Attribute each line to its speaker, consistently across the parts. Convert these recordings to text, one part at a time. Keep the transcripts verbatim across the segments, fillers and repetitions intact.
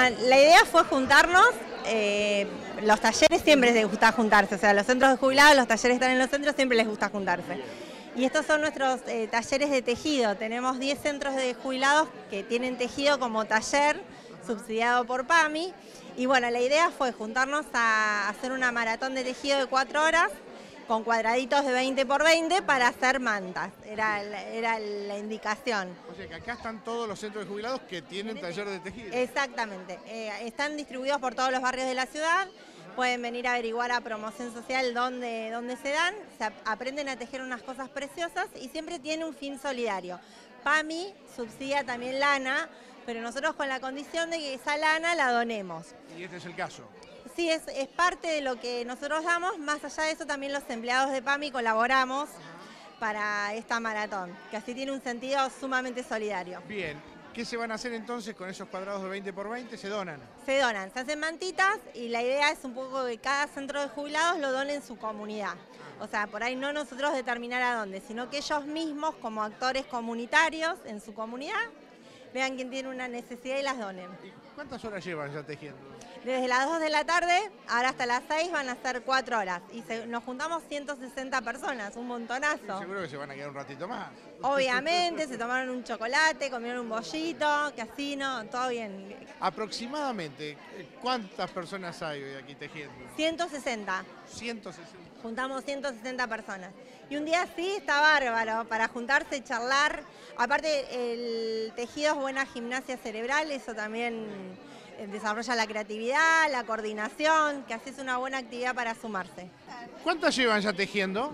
Speaker 1: la idea fue juntarnos, eh, los talleres siempre les gusta juntarse, o sea, los centros de jubilados, los talleres están en los centros, siempre les gusta juntarse. Y estos son nuestros eh, talleres de tejido, tenemos diez centros de jubilados que tienen tejido como taller, subsidiado por PAMI, y bueno, la idea fue juntarnos a hacer una maratón de tejido de cuatro horas, con cuadraditos de veinte por veinte para hacer mantas, era, era la indicación.
Speaker 2: O sea que acá están todos los centros de jubilados que tienen taller de tejido.
Speaker 1: Exactamente, eh, están distribuidos por todos los barrios de la ciudad, pueden venir a averiguar a Promoción Social dónde, dónde se dan, se aprenden a tejer unas cosas preciosas y siempre tiene un fin solidario. PAMI subsidia también lana, pero nosotros con la condición de que esa lana la donemos.
Speaker 2: Y este es el caso.
Speaker 1: Sí, es, es parte de lo que nosotros damos, más allá de eso también los empleados de PAMI colaboramos para esta maratón, que así tiene un sentido sumamente solidario.
Speaker 2: Bien, ¿qué se van a hacer entonces con esos cuadrados de veinte por veinte? ¿Se donan?
Speaker 1: Se donan, se hacen mantitas y la idea es un poco que cada centro de jubilados lo done en su comunidad. O sea, por ahí no nosotros determinar a dónde, sino que ellos mismos como actores comunitarios en su comunidad vean quién tiene una necesidad y las donen.
Speaker 2: ¿Y cuántas horas llevan ya tejiendo?
Speaker 1: Desde las dos de la tarde, ahora hasta las seis van a ser cuatro horas. Y se, nos juntamos ciento sesenta personas, un montonazo.
Speaker 2: Seguro que se van a quedar un ratito más.
Speaker 1: Obviamente, se tomaron un chocolate, comieron un bollito, casino, todo bien.
Speaker 2: Aproximadamente, ¿cuántas personas hay hoy aquí tejiendo?
Speaker 1: ciento sesenta.
Speaker 2: ciento sesenta.
Speaker 1: Juntamos ciento sesenta personas. Y un día sí está bárbaro para juntarse y charlar. Aparte, el tejido es buena gimnasia cerebral, eso también desarrolla la creatividad, la coordinación, que así es una buena actividad para sumarse.
Speaker 2: ¿Cuántas llevan ya tejiendo?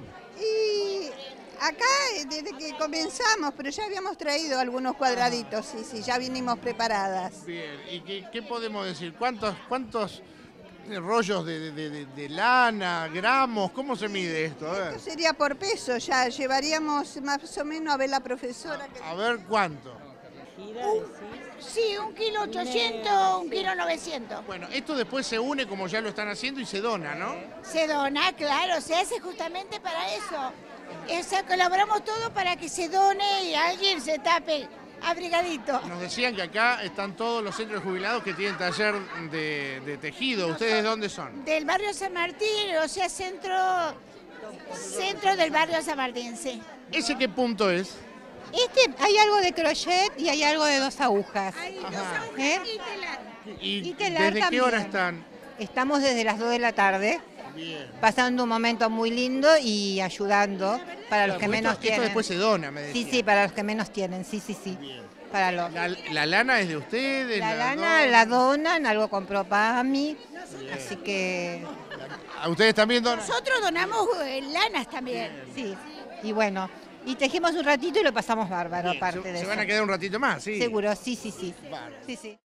Speaker 3: Y acá desde que comenzamos, pero ya habíamos traído algunos cuadraditos, sí, sí, ya vinimos preparadas.
Speaker 2: Bien, ¿y qué, qué podemos decir? ¿Cuántos, cuántos rollos de, de, de, de lana, gramos? ¿Cómo se mide esto? A ver.
Speaker 3: Esto sería por peso, ya llevaríamos más o menos a ver la profesora. Que...
Speaker 2: A ver cuánto.
Speaker 4: Un, sí, un kilo ochocientos, un kilo novecientos.
Speaker 2: Bueno, esto después se une como ya lo están haciendo y se dona, ¿no?
Speaker 4: Se dona, claro, se hace justamente para eso. O sea, colaboramos todos para que se done y alguien se tape abrigadito.
Speaker 2: Nos decían que acá están todos los centros de jubilados que tienen taller de, de tejido. ¿Ustedes de dónde son?
Speaker 4: Del barrio San Martín, o sea, centro, centro del barrio San Martín, sí.
Speaker 2: ¿Ese qué punto es?
Speaker 5: Este, hay algo de crochet y hay algo de dos agujas.
Speaker 4: Hay dos
Speaker 2: Ajá.
Speaker 4: agujas
Speaker 5: ¿Eh?
Speaker 4: y telar.
Speaker 2: ¿Y,
Speaker 5: Y telar
Speaker 2: desde qué
Speaker 5: también.
Speaker 2: hora están?
Speaker 5: Estamos desde las dos de la tarde,
Speaker 2: Bien.
Speaker 5: pasando un momento muy lindo y ayudando para los que
Speaker 2: Claro,
Speaker 5: menos
Speaker 2: esto,
Speaker 5: tienen.
Speaker 2: esto después se dona, me decían.
Speaker 5: Sí, sí, para los que menos tienen, sí, sí, sí.
Speaker 2: Bien.
Speaker 5: Para los...
Speaker 2: La, la lana es de ustedes.
Speaker 5: La lana
Speaker 2: donan?
Speaker 5: la donan, algo compró PAMI, así que
Speaker 2: ¿A ustedes también donan?
Speaker 4: Nosotros donamos eh, lanas también.
Speaker 5: sí. Y bueno, y tejimos un ratito y lo pasamos bárbaro,
Speaker 2: Bien,
Speaker 5: aparte
Speaker 2: se,
Speaker 5: de
Speaker 2: se
Speaker 5: eso.
Speaker 2: van a quedar un ratito más, sí.
Speaker 5: Seguro, sí, sí, sí.
Speaker 2: Bárbaro.
Speaker 5: Sí, sí.